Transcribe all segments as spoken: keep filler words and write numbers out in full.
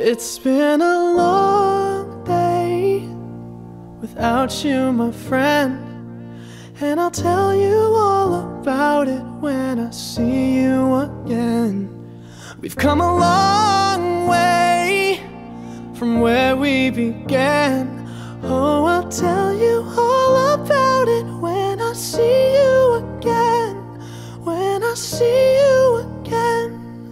It's been a long day without you, my friend, and I'll tell you all about it when I see you again. We've come a long way from where we began. Oh, I'll tell you all about it when I see you again. When I see you again.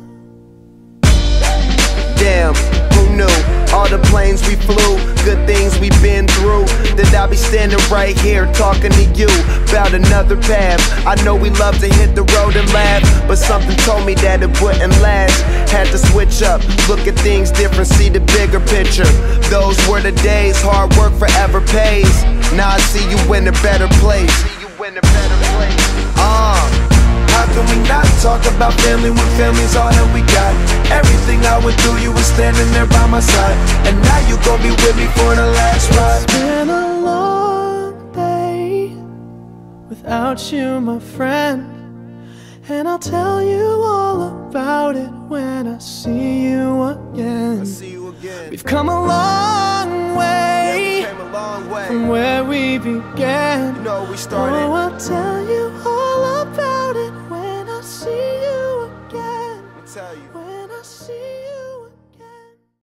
Damn, who knew? All the planes we flew, good things we've been through, that I'll be standing right here talking to you about another path. I know we love to hit the road and laugh, but something told me that it wouldn't last. Had to switch up, look at things different, see the bigger picture. Those were the days, hard work forever pays. Now I see you in a better place. See you in a better place. Uh How can we not talk about family when family's all that we got? Everything I went through, you were standing there by my side, and now you gon' be with me for the last ride. It's been a long day without you, my friend, and I'll tell you all about it when I see you again. I see you again. We've come a long way, yeah, we came a long way from where we began. You know we started. Oh, I'll tell you